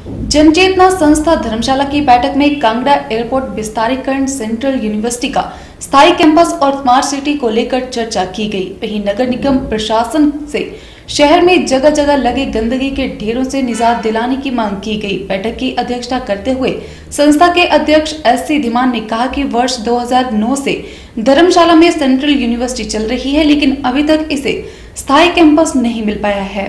जनचेतना संस्था धर्मशाला की बैठक में कांगड़ा एयरपोर्ट विस्तारीकरण, सेंट्रल यूनिवर्सिटी का स्थायी कैंपस और स्मार्ट सिटी को लेकर चर्चा की गई। वहीं नगर निगम प्रशासन से शहर में जगह जगह लगे गंदगी के ढेरों से निजात दिलाने की मांग की गई। बैठक की अध्यक्षता करते हुए संस्था के अध्यक्ष SC धीमान ने कहा कि वर्ष 2009 से धर्मशाला में सेंट्रल यूनिवर्सिटी चल रही है, लेकिन अभी तक इसे स्थायी कैंपस नहीं मिल पाया है।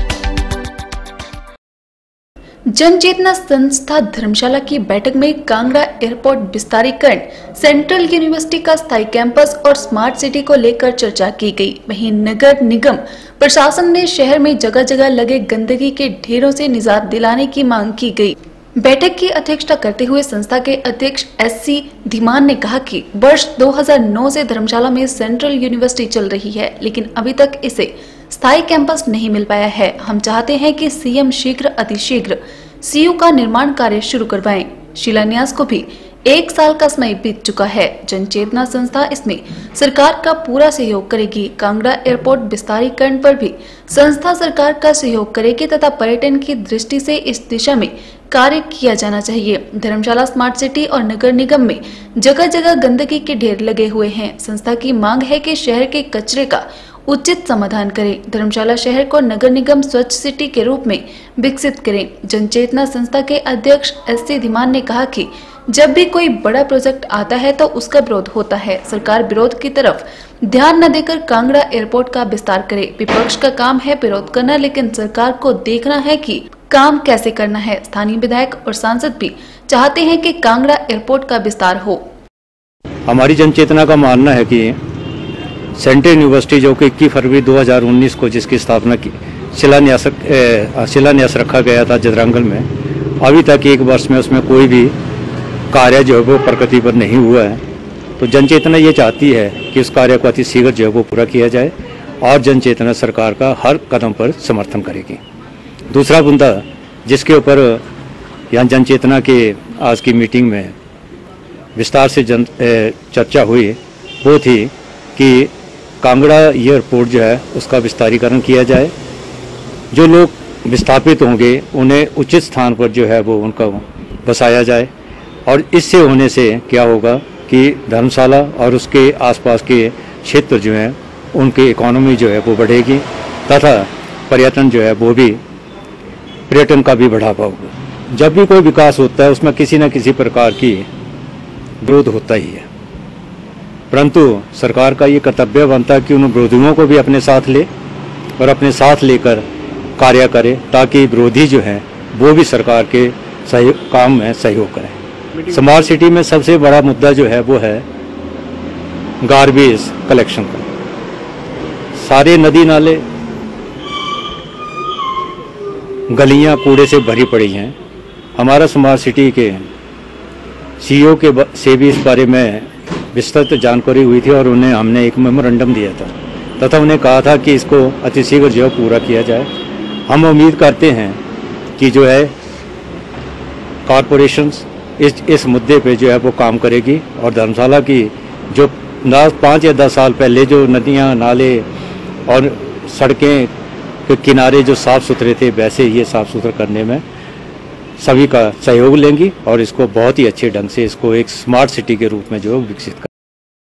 जनचेतना संस्था धर्मशाला की बैठक में कांगड़ा एयरपोर्ट विस्तारीकरण, सेंट्रल यूनिवर्सिटी का स्थायी कैंपस और स्मार्ट सिटी को लेकर चर्चा की गई। वहीं नगर निगम प्रशासन ने शहर में जगह जगह लगे गंदगी के ढेरों से निजात दिलाने की मांग की गई। बैठक की अध्यक्षता करते हुए संस्था के अध्यक्ष SC धीमान ने कहा कि वर्ष 2009 से धर्मशाला में सेंट्रल यूनिवर्सिटी चल रही है, लेकिन अभी तक इसे स्थायी कैंपस नहीं मिल पाया है। हम चाहते हैं कि CM शीघ्र अतिशीघ्र CU का निर्माण कार्य शुरू करवाएं। शिलान्यास को भी 1 साल का समय बीत चुका है। जनचेतना संस्था इसमें सरकार का पूरा सहयोग करेगी। कांगड़ा एयरपोर्ट विस्तारीकरण पर भी संस्था सरकार का सहयोग करेगी तथा पर्यटन की दृष्टि से इस दिशा में कार्य किया जाना चाहिए। धर्मशाला स्मार्ट सिटी और नगर निगम में जगह जगह गंदगी के ढेर लगे हुए हैं। संस्था की मांग है कि शहर के कचरे का उचित समाधान करें। धर्मशाला शहर को नगर निगम स्वच्छ सिटी के रूप में विकसित करें। जनचेतना संस्था के अध्यक्ष SC धीमान ने कहा कि जब भी कोई बड़ा प्रोजेक्ट आता है तो उसका विरोध होता है। सरकार विरोध की तरफ ध्यान न देकर कांगड़ा एयरपोर्ट का विस्तार करे। विपक्ष का काम है विरोध करना, लेकिन सरकार को देखना है कि काम कैसे करना है। स्थानीय विधायक और सांसद भी चाहते हैं कि कांगड़ा एयरपोर्ट का विस्तार हो। हमारी जनचेतना का मानना है कि सेंट्रल यूनिवर्सिटी जो कि 21 फरवरी 2019 को जिसकी स्थापना की शिलान्यास रखा गया था जदरांगल में, अभी तक 1 वर्ष में उसमें कोई भी कार्य जो है वो प्रगति पर नहीं हुआ है। तो जनचेतना ये चाहती है कि उस कार्य को अति शीघ्र जो है वो पूरा किया जाए और जनचेतना सरकार का हर कदम पर समर्थन करेगी। दूसरा मुद्दा जिसके ऊपर यहाँ जनचेतना के आज की मीटिंग में विस्तार से चर्चा हुई वो थी कि कांगड़ा एयरपोर्ट जो है उसका विस्तारीकरण किया जाए। जो लोग विस्थापित होंगे उन्हें उचित स्थान पर जो है वो उनका बसाया जाए और इससे होने से क्या होगा कि धर्मशाला और उसके आसपास के क्षेत्र जो हैं उनकी इकोनॉमी जो है वो बढ़ेगी तथा पर्यटन जो है वो भी पर्यटन का भी बढ़ावा होगा। जब भी कोई विकास होता है उसमें किसी न किसी प्रकार की विरोध होता ही है, परंतु सरकार का ये कर्तव्य बनता है कि उन विरोधियों को भी अपने साथ ले और अपने साथ लेकर कार्य करे ताकि विरोधी जो हैं वो भी सरकार के काम में सहयोग करें। स्मार्ट सिटी में सबसे बड़ा मुद्दा जो है वो है गार्बेज कलेक्शन का। सारे नदी नाले गलियां कूड़े से भरी पड़ी हैं। हमारा स्मार्ट सिटी के CEO से भी इस बारे में विस्तृत जानकारी हुई थी और उन्हें हमने एक मेमोरेंडम दिया था तथा उन्हें कहा था कि इसको अतिशीघ्र जो है पूरा किया जाए। हम उम्मीद करते हैं कि जो है कॉरपोरेशंस इस मुद्दे पे जो है वो काम करेगी और धर्मशाला की जो 5 या 10 साल पहले जो नदियां, नाले और सड़कें के किनारे जो साफ़ सुथरे थे वैसे ये साफ़ सुथरा करने में सभी का सहयोग लेंगी और इसको बहुत ही अच्छे ढंग से इसको एक स्मार्ट सिटी के रूप में जो विकसित कर